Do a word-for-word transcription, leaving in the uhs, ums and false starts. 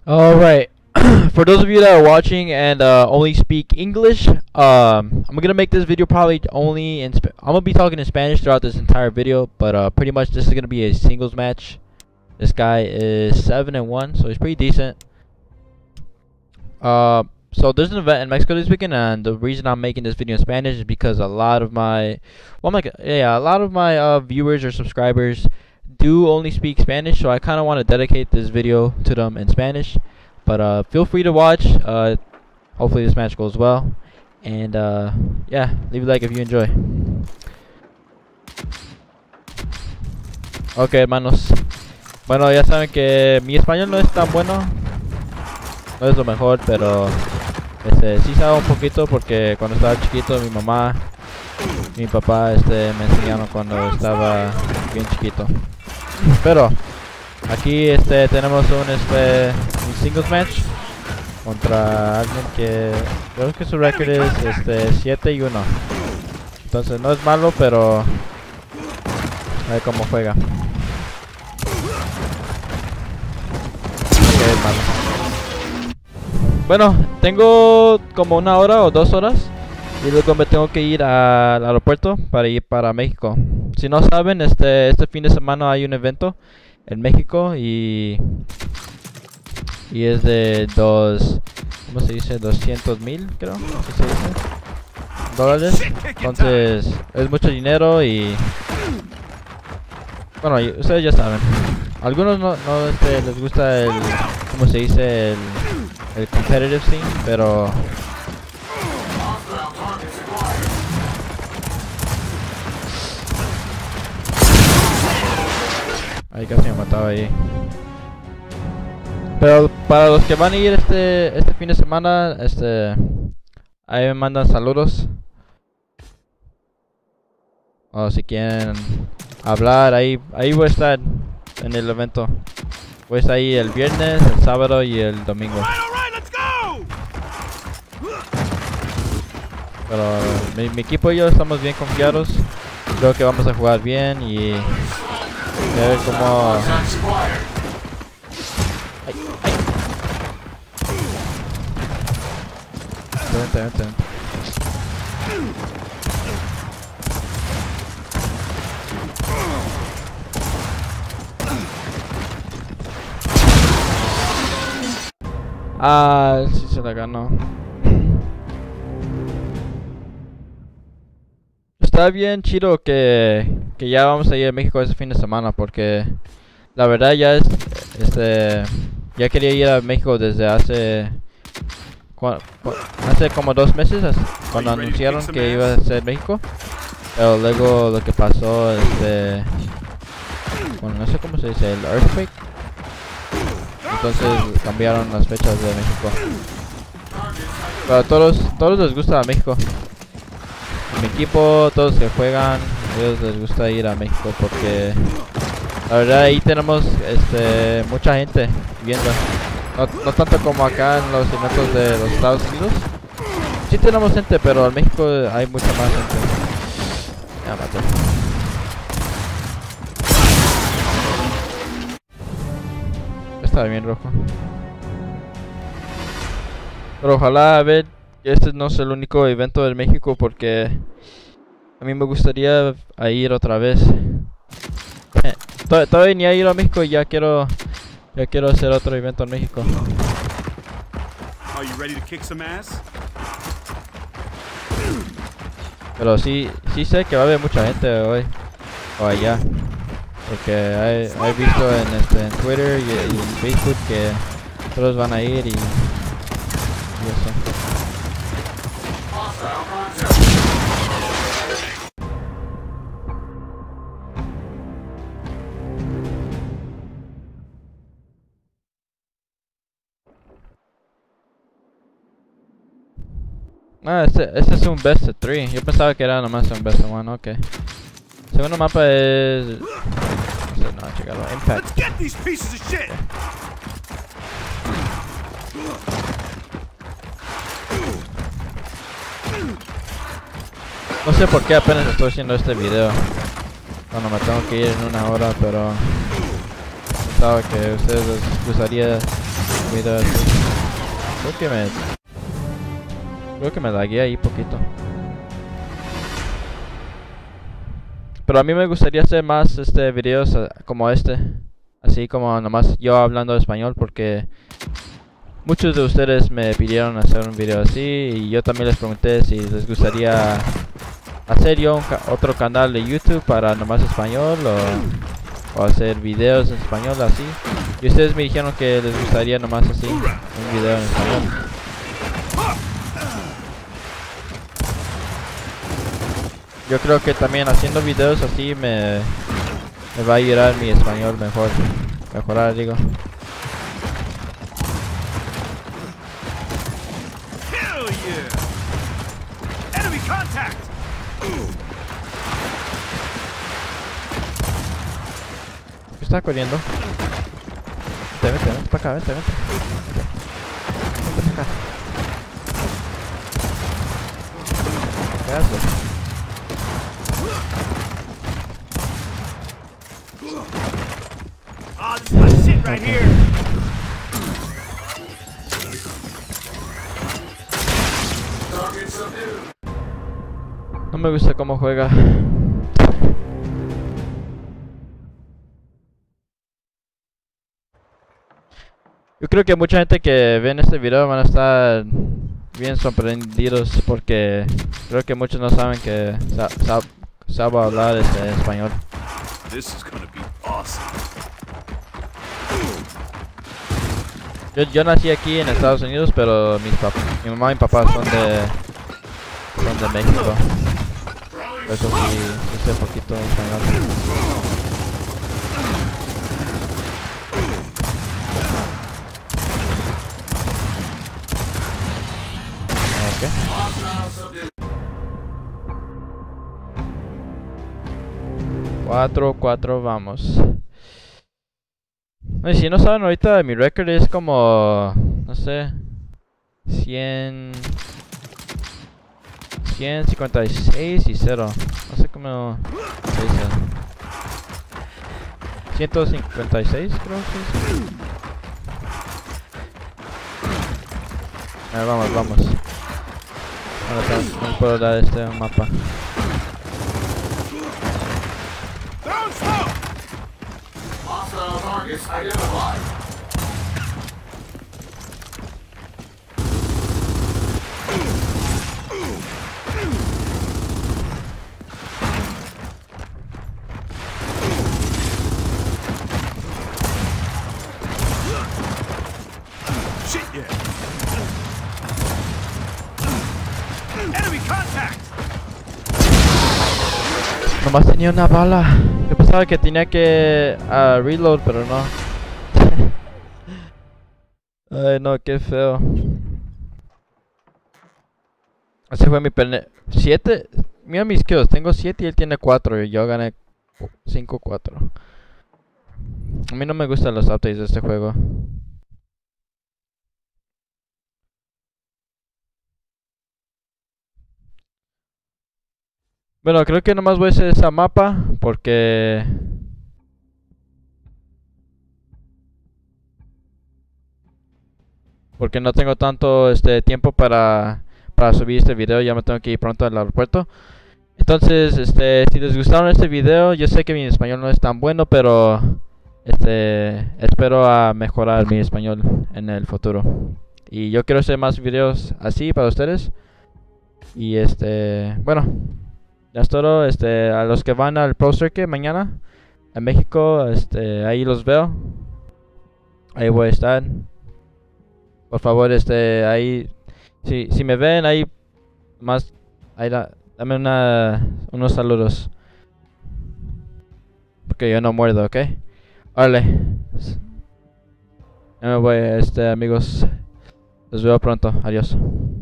All right. For those of you that are watching and uh, only speak English, um, I'm gonna make this video probably only in. Sp I'm gonna be talking in Spanish throughout this entire video, but uh, pretty much this is gonna be a singles match. This guy is seven and one, so he's pretty decent. Uh, so there's an event in Mexico this weekend, and the reason I'm making this video in Spanish is because a lot of my, well, I'm like, yeah, a lot of my uh, viewers or subscribers do only speak Spanish, so I kind of want to dedicate this video to them in Spanish. But uh, feel free to watch. Uh, hopefully this match goes well, and uh, yeah, leave a like if you enjoy. Ok, hermanos. Bueno, ya saben que mi español no es tan bueno, no es lo mejor, pero este sí sabe un poquito porque cuando estaba chiquito mi mamá, mi papá este me enseñaron cuando estaba bien chiquito. Pero aquí este tenemos un este un singles match contra alguien que creo que su récord es este siete y uno. Entonces no es malo, pero a ver cómo juega. Okay, malo. Bueno, tengo como una hora o dos horas y luego me tengo que ir al aeropuerto para ir para México. Si no saben, este este fin de semana hay un evento en México y y es de dos, ¿cómo se dice? doscientos mil, creo, ¿qué se dice? Dólares. Entonces es mucho dinero y bueno, y ustedes ya saben. Algunos no, no este, les gusta el, ¿cómo se dice? El, el competitive scene, pero ahí casi me mataba ahí. Pero para los que van a ir este este fin de semana, este ahí me mandan saludos. O si quieren hablar, ahí ahí voy a estar en el evento. Voy a estar ahí el viernes, el sábado y el domingo. Pero mi, mi equipo y yo estamos bien confiados. Creo que vamos a jugar bien y a ver cómo. Ay, ay. Vente, vente, vente. Ah, sí se la ganó. Está bien chido que, que ya vamos a ir a México ese fin de semana, porque la verdad ya es, este, ya quería ir a México desde hace, cu cu hace como dos meses, cuando anunciaron que iba a ser México, pero luego lo que pasó, este, bueno, no sé cómo se dice, el earthquake. Entonces cambiaron las fechas de México. Pero a todos, todos les gusta México. Mi equipo, todos que juegan, a ellos les gusta ir a México porque la verdad ahí tenemos este mucha gente viendo. No, no tanto como acá en los eventos de los Estados Unidos. Sí tenemos gente, pero en México hay mucha más gente. Ya maté. Está bien rojo. Pero ojalá a ver que este no sea el único evento de México, porque a mí me gustaría a ir otra vez. Eh, to todavía ni a ir a México y ya quiero ya quiero hacer otro evento en México. Pero sí sí sé que va a haber mucha gente hoy o allá. Porque he, he visto en, este, en Twitter y, y en Facebook que todos van a ir y, y eso. Ah, este, este es un best of three. Yo pensaba que era nomás un best of one, ok. El segundo mapa es... no sé, no, checarlo. Impact. Okay. No sé por qué apenas estoy haciendo este video. Bueno, me tengo que ir en una hora, pero pensaba que a ustedes les gustaría un video así. Creo que me... Creo que me lagué ahí poquito. Pero a mí me gustaría hacer más este videos uh, como este. Así como nomás yo hablando español, porque muchos de ustedes me pidieron hacer un video así. Y yo también les pregunté si les gustaría hacer yo un ca otro canal de YouTube para nomás español o, o hacer videos en español así. Y ustedes me dijeron que les gustaría nomás así un video en español. Yo creo que también haciendo videos así me, me va a ayudar mi español mejor, mejorar digo. Hell yeah! Enemy contact! ¿Qué está corriendo? Vente, vente, vente para acá, vente, vente. Vente para acá. ¿Qué haces? Ah, this is my shit right here! No me gusta cómo juega. Yo creo que mucha gente que ve en este video van a estar bien sorprendidos porque creo que muchos no saben que sa sa sabe hablar este español. This is gonna be awesome. Yo, yo nací aquí en Estados Unidos, pero mis pap mi mamá y mi papá son de son de México. Por eso sí, sí sé poquito español. cuatro, cuatro, vamos. Y si no saben, ahorita mi récord es como, no sé, cien, ciento cincuenta y seis y cero. No sé cómo se dice. ciento cincuenta y seis creo que es. A ver, vamos, vamos. Ahora no puedo dar este mapa. Shit, yeah. Enemy contact! Nomás tenía una bala. Yo pensaba que tenía que uh, reload, pero no. Ay, no, qué feo. Ese fue mi pene. siete. Mira mis kills. Tengo siete y él tiene cuatro. Y yo gané cinco cuatro. A mí no me gustan los updates de este juego. Bueno, creo que nomás voy a hacer esa mapa porque porque no tengo tanto este tiempo para para subir este video. Ya me tengo que ir pronto al aeropuerto. Entonces, este, si les gustaron este video, yo sé que mi español no es tan bueno, pero este espero a mejorar mi español en el futuro. Y yo quiero hacer más videos así para ustedes. Y este, bueno, ya es todo. Este, a los que van al Pro Circuit mañana en México, este, ahí los veo. Ahí voy a estar. Por favor, este, ahí, si, si me ven ahí, más, ahí da, dame una, unos saludos. Porque yo no muerdo, ¿ok? Órale. Ya me voy, este, amigos. Los veo pronto. Adiós.